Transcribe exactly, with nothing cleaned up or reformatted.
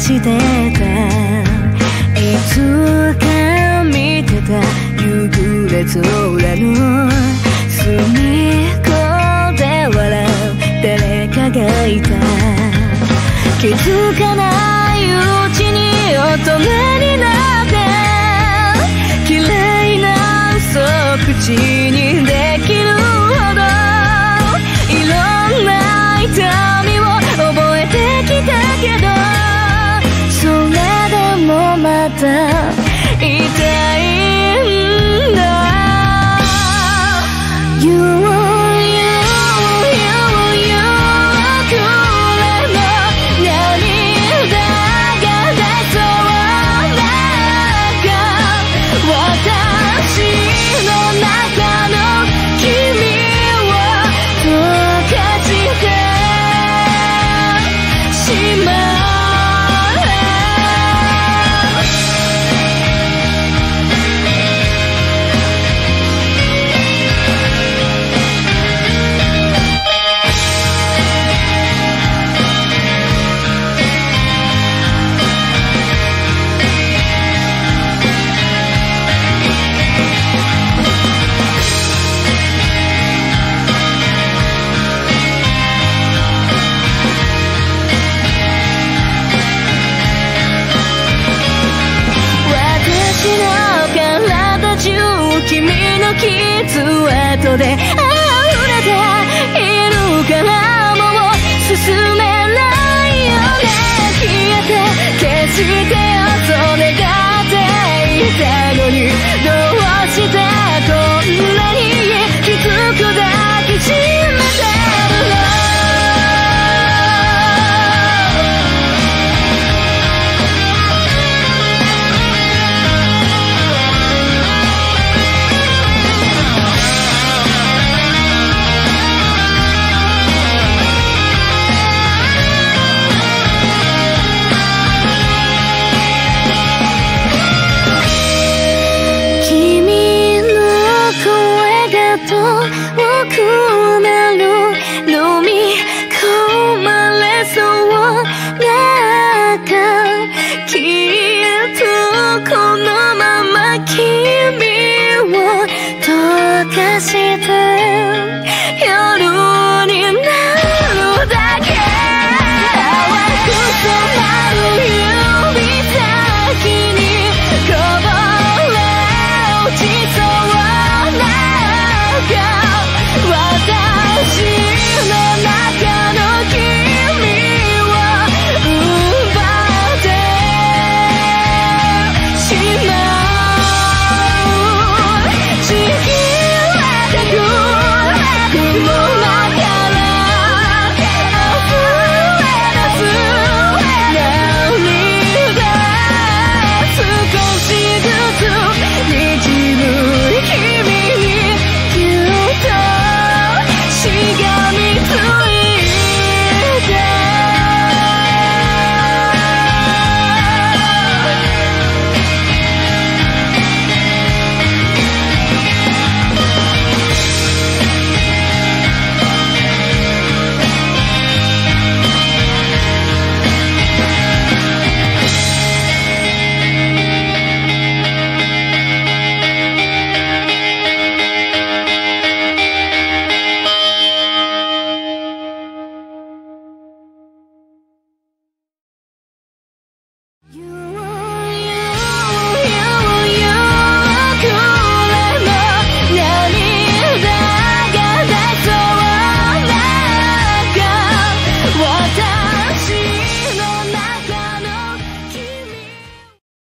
してた。いつか見てた夕暮れ空の隅っこで笑う誰かがいた。気づかないうちに大人になって綺麗な嘘口にできるほどいろんな痛みを覚えてきたけど、それでもまた痛いんだ。You, you, you, you くらの涙が出そうだが、私の中の君を溶かしてしまう。君の傷跡で溢れているからもう進めないよね。消えて消してよと願っていた